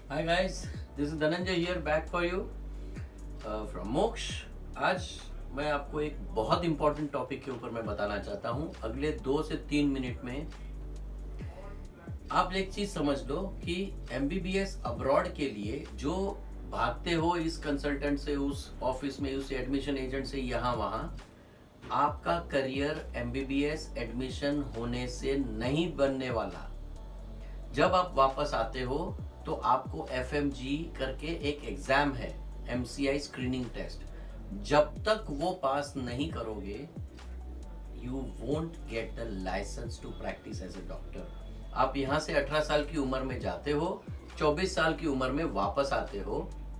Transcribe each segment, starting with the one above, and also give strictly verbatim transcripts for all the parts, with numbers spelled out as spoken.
Hi guys, this is Dhananjay here back for you uh, from मोक्ष। आज मैं आपको एक बहुत इंपॉर्टेंट टॉपिक के ऊपर मैं बताना चाहता हूँ। अगले दो से तीन मिनट में आप एक चीज समझ लो कि एमबीबीएस अब्रॉड के लिए जो भागते हो इस कंसल्टेंट से उस ऑफिस में, उस एडमिशन एजेंट से यहाँ वहाँ, आपका करियर एमबीबीएस एडमिशन होने से नहीं बनने वाला। जब आप वापस आते हो तो आपको एफएमजी करके एक एग्जाम है, एमसीआई स्क्रीनिंग टेस्ट। जब तक वो पास नहीं करोगे you won't get the licence to practise as a doctor. आप यहाँ से अठारह साल की उम्र में जाते हो, चौबीस साल की उम्र में वापस आते हो।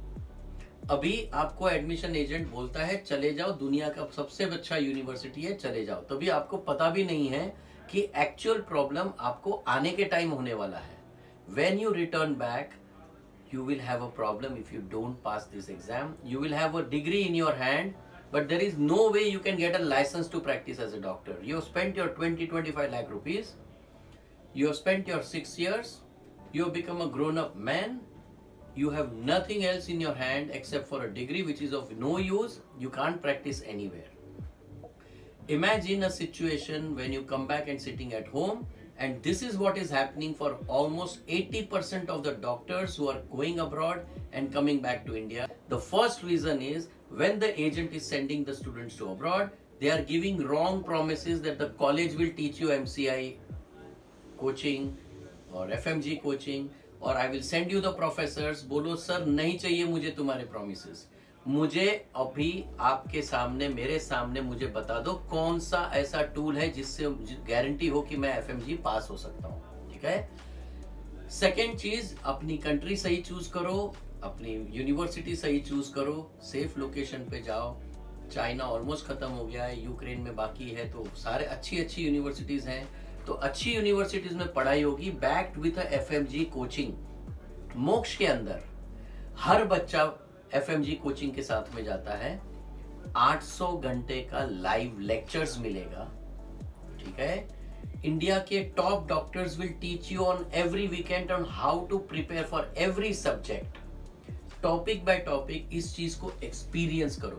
अभी आपको एडमिशन एजेंट बोलता है चले जाओ, दुनिया का सबसे अच्छा यूनिवर्सिटी है, चले जाओ। तभी आपको पता भी नहीं है कि एक्चुअल प्रॉब्लम आपको आने के टाइम होने वाला है। When you return back, you will have a problem if you don't pass this exam. You will have a degree in your hand, but there is no way you can get a license to practice as a doctor. You have spent your twenty to twenty-five lakh rupees. You have spent your six years. You have become a grown-up man. You have nothing else in your hand except for a degree which is of no use. You can't practice anywhere. Imagine a situation when you come back and sitting at home, and this is what is happening for almost eighty percent of the doctors who are going abroad and coming back to India. The first reason is when the agent is sending the students to abroad, they are giving wrong promises that the college will teach you M C I coaching or F M G coaching, or I will send you the professors. बोलो sir नहीं चाहिए मुझे तुम्हारे promises, मुझे अभी आपके सामने, मेरे सामने मुझे बता दो कौन सा ऐसा टूल है जिससे गारंटी हो कि मैं एफएमजी पास हो सकता हूँ। ठीक है। सेकेंड चीज, अपनी कंट्री सही चूज करो, अपनी यूनिवर्सिटी सही चूज करो, सेफ लोकेशन पे जाओ। चाइना ऑलमोस्ट खत्म हो गया है, यूक्रेन में बाकी है, तो सारे अच्छी अच्छी यूनिवर्सिटीज हैं। तो अच्छी यूनिवर्सिटीज में पढ़ाई होगी बैक्ड विथ एफएमजी कोचिंग। मोक्ष के अंदर हर बच्चा एफएमजी कोचिंग के साथ में जाता है। आठ सौ घंटे का लाइव लेक्चर्स मिलेगा। ठीक है। इंडिया के top doctors will teach you on every weekend on how to prepare for every subject, topic by topic. इस चीज को एक्सपीरियंस करो।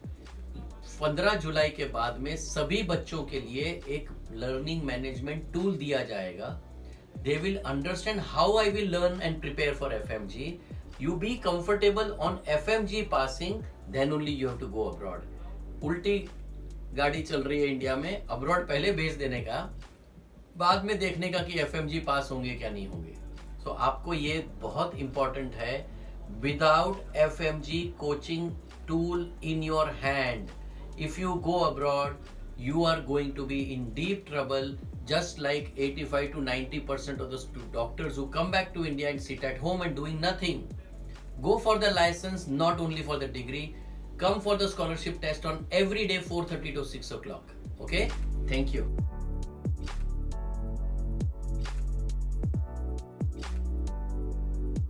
पंद्रह जुलाई के बाद में सभी बच्चों के लिए एक लर्निंग मैनेजमेंट टूल दिया जाएगा। They will understand how I will learn and prepare for FMG. You be comfortable on F M G passing, then only you have to go abroad. उल्टी गाड़ी चल रही है इंडिया में, अब्रॉड पहले भेज देने का, बाद में देखने का कि F M G पास होंगे क्या नहीं होंगे। तो so, आपको ये बहुत इंपॉर्टेंट है। Without F M G coaching tool in your hand, if you go abroad you are going to be in deep trouble, just like eighty-five to ninety percent of the doctors who come back to India and sit at home and doing nothing. Go for the license, not only for the degree. Come for the scholarship test on every day four thirty to six o'clock. Okay? Thank you.